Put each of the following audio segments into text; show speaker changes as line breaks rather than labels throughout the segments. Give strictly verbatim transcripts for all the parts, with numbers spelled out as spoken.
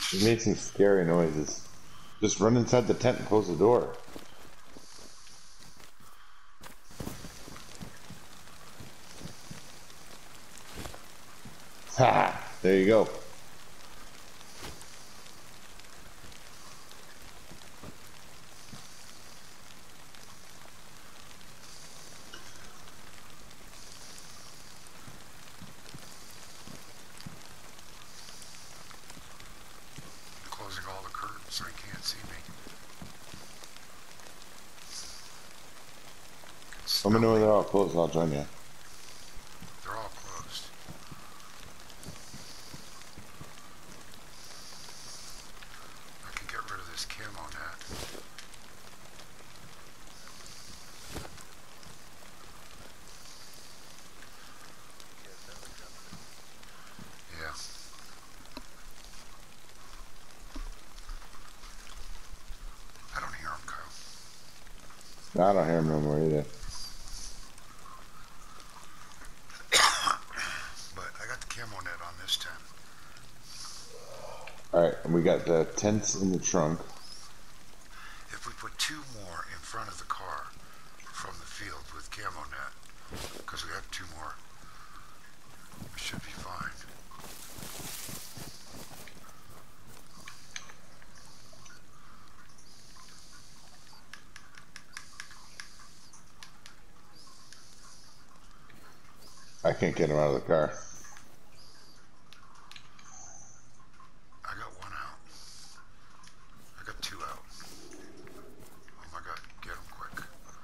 You made some scary noises. Just run inside the tent and close the door. Ha! There you go.
Closing all the curtains so he can't see me.
Let me know when they're all closed and I'll join you.
They're all closed. I can get rid of this camo net. Yeah. I don't hear him, Kyle.
No, I don't hear him no more either.
But I got the camo net on this tent.
Alright, and we got the tents in the trunk.
If we put two more in front of the car from the field with camo net, because we have two more, we should be fine.
I can't get him out of the car.
I got one out. I got two out. Oh my god, get him quick.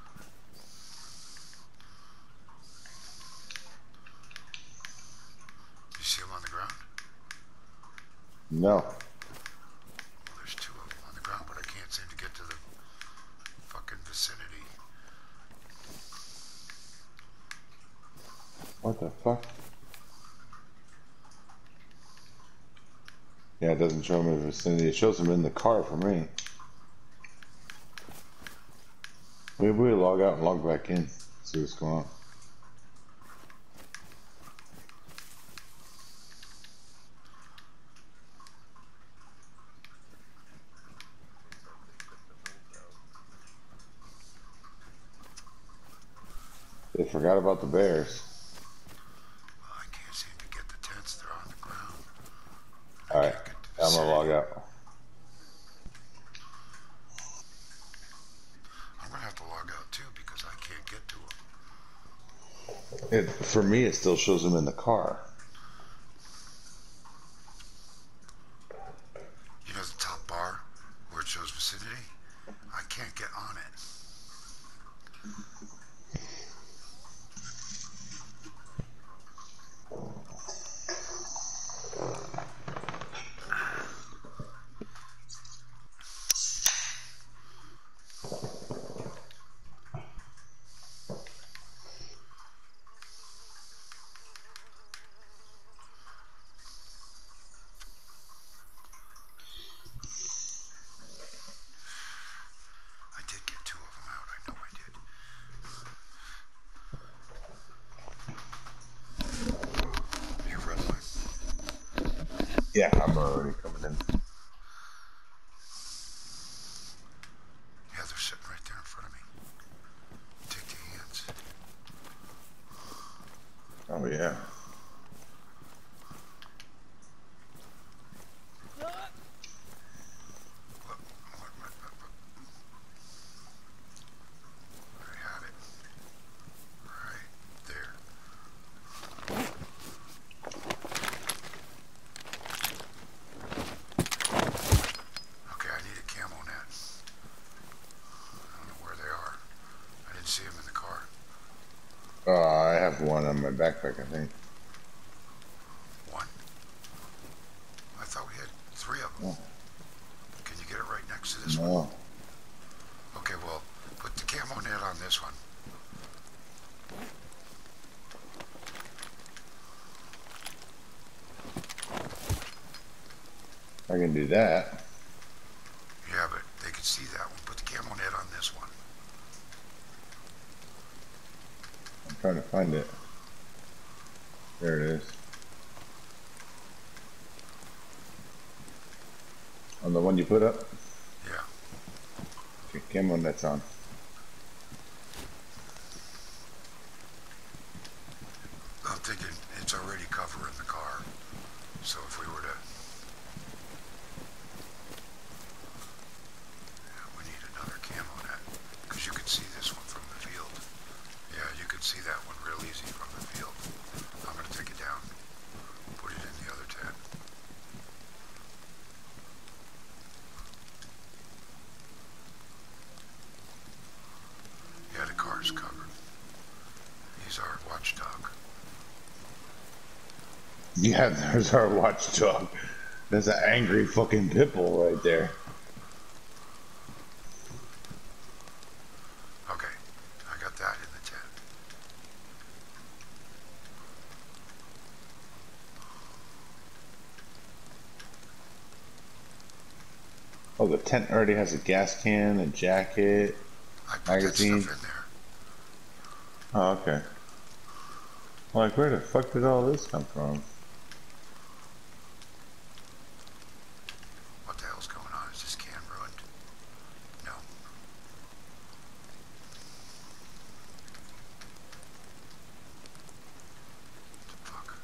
You see him on the ground?
No.
Well, there's two of them on the ground, but I can't seem to get to the fucking vicinity.
What the fuck? Yeah, it doesn't show him in the vicinity. It shows him in the car for me. Maybe we log out and log back in. See what's going on. They forgot about the bears.
Well, I can't seem to get the tents. They're on the ground.
Alright, I'm gonna log out.
I'm gonna have to log out too because I can't get to them.
It, for me, it still shows him in the car.
You know the top bar where it shows vicinity? I can't get on it. I did get two of them out. I know I did. You read mine?
Yeah, I'm already coming in.
Yeah, they're sitting right there in front of me. Take the hands.
Oh, yeah.
What, what, what, what, what? I had it. Right there. Okay, I need a camo net. I don't know where they are. I didn't see them in the car.
Uh, I have one on my backpack, I think.
One? I thought we had three of them.
Oh.
Can you get it right next to this one?
No.
Okay, well, put the camo net on this one.
I can do that.
Yeah, but they can see that one. Put the camo net on this one.
I'm trying to find it. There it is. On the one you put up?
Yeah.
Okay, camo net's on.
I'm thinking it's already covering the car. So if we were to... Yeah, we need another camo net. Because you can see this one from the field. Yeah, you can see that one real easy from the field. I'm going to take it down. Put it in the other tent. Yeah, the car's covered. He's our watchdog.
Yeah, there's our watchdog. There's an angry fucking pitbull right there.
Okay, I got that in the tent.
Oh, the tent already has a gas can, a jacket,
I put
magazine.
that stuff in there.
Oh, okay. Like, where the fuck did all this come from?
What the hell's going on? Is this can ruined? No. What the fuck?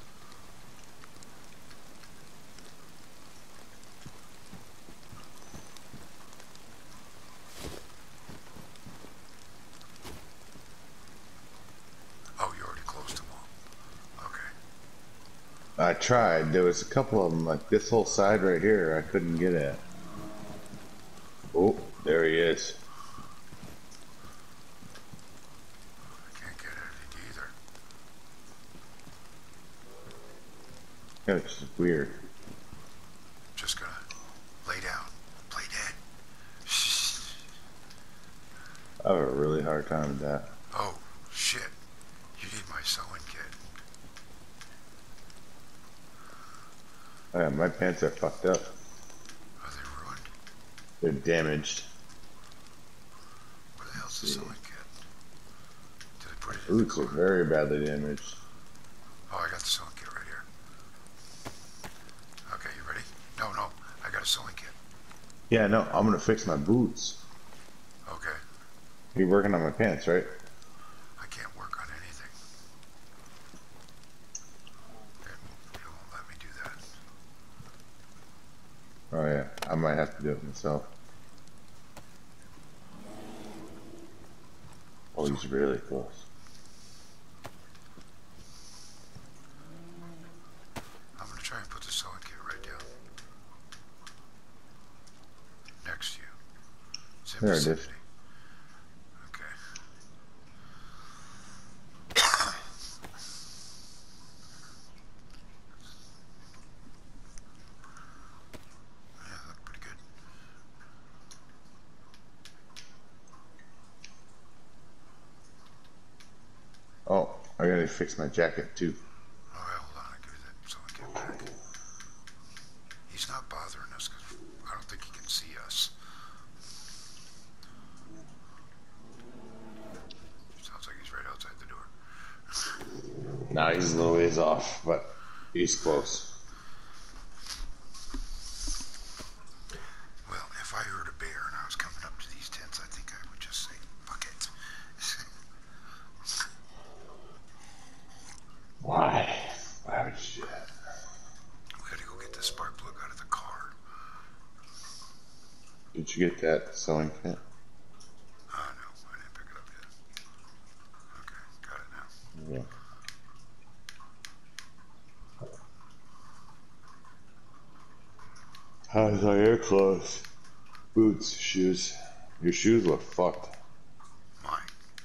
Oh, you already closed them all. Okay.
I tried. There was a couple of them, like this whole side right here, I couldn't get at. Oh, there he is.
I can't get at it either.
Yeah, it's just weird.
Just gonna lay down. Play dead.
I have a really hard time with that.
Oh, shit. You need my sewing kit.
Oh, yeah, my pants are fucked up.
Are they ruined?
They're damaged.
Where the hell's the sewing kit? Did I put it in the
Boots
car?
are very badly damaged.
Oh, I got the sewing kit right here. Okay, you ready? No, no. I got a sewing kit.
Yeah, no, I'm gonna fix my boots.
Okay.
You're working on my pants, right?
I can't work on anything. It won't, it won't let me do that.
Oh yeah, I might have to do it myself. Oh, he's really close.
I'm gonna try and put the sewing kit right down next to you. It's in
There it is.
vicinity. Okay. Yeah, that's pretty good.
Oh, I gotta fix my jacket too.
Oh, yeah, hold on. I give you that sewing kit back. He's not bothering us because I don't think he can see us. Sounds like he's right outside the door.
Nah, he's a little ways off, but he's close.
Well, if I heard a bear and I was coming up to these tents, I think I would just say, fuck it.
Why? Why would you do that?
We gotta go get the spark plug out of the car.
Did you get that sewing kit?
Oh, no, I didn't pick it up yet. Okay, got it now.
Yeah. How's all your clothes? Boots, shoes. Your shoes look fucked.
Mine.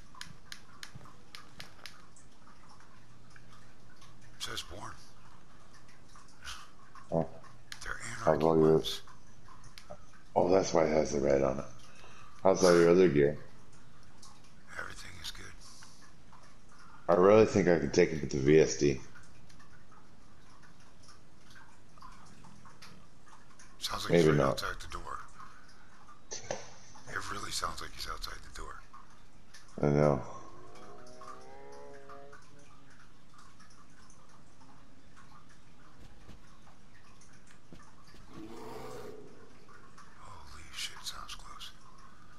It says born.
Oh,
They're
how's
anarchy
all your...
ones.
Oh, that's why it has the red on it. How's all your other gear?
Everything is good.
I really think I could take it to the V S D.
Sounds like
Maybe
he's right
not.
outside the door. It really sounds like he's outside the door.
I know.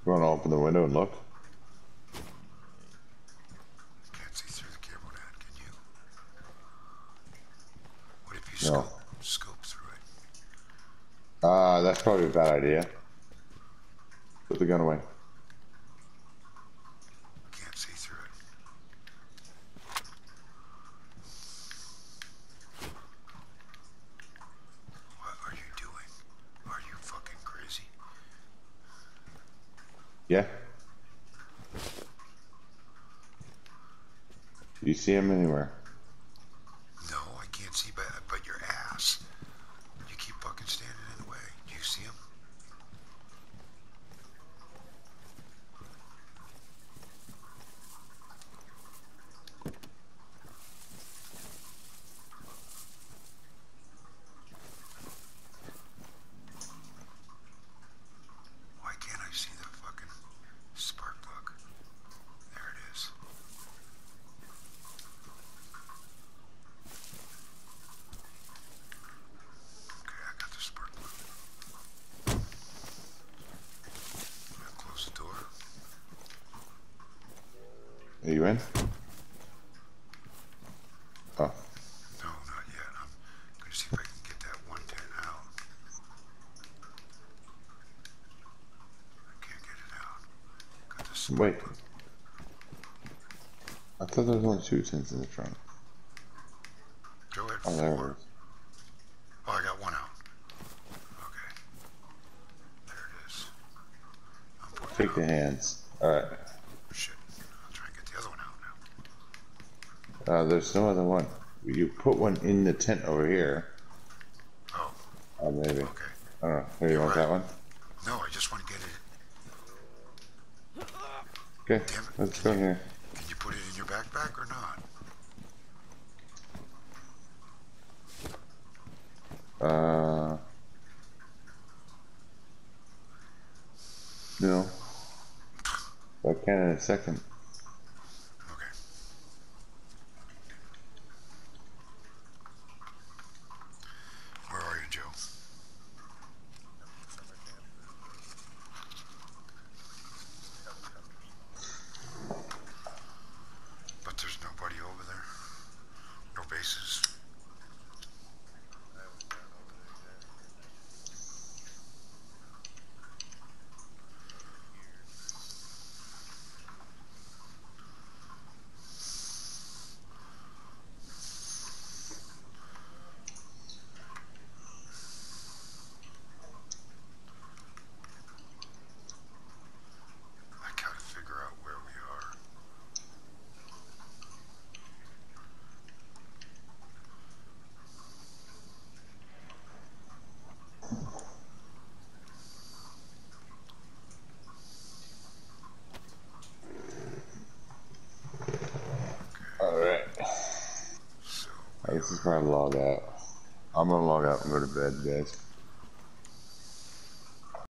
You want to open the window and look?
Can't see through the camo net, can you? What if you
No.
scope, scope through it?
Uh, that's probably a bad idea. Put the gun away.
Can't see through it. What are you doing? Are you fucking crazy?
Yeah? Do you see him anywhere?
No, I can't see but, but your ass. You keep fucking standing in the way. Do you see him? Why can't I see the fucking spark plug? There it is. Okay, I got the spark plug. Now close the door.
Are you in? Oh.
No, not yet. I'm going to see if I can get that one ten out. I can't get it out. Got the spark
Wait.
plug.
I thought there was only two tins in the trunk.
Go ahead,
Oh, there it
four.
is.
Oh, I got one out. Okay. There it is. I'm putting
Take
it
the
out.
hands. Alright.
Shit. I'll try and get the other one out now.
Uh, there's no other one. You put one in the tent over here.
Oh,
Oh, maybe.
okay.
I don't know. Here, you
You're
want
right.
that one?
No, I just want to get it.
Okay,
Damn it.
let's
Can
go
you,
here.
can you put it in your backpack or not?
Uh, no. I can in a second.
Okay. Where are you, Joe? But there's nobody over there? No bases? I gotta figure out where we are.
Alright.
So
I
we
guess it's
are.
time to log out. I'm gonna log out and go to bed, guys.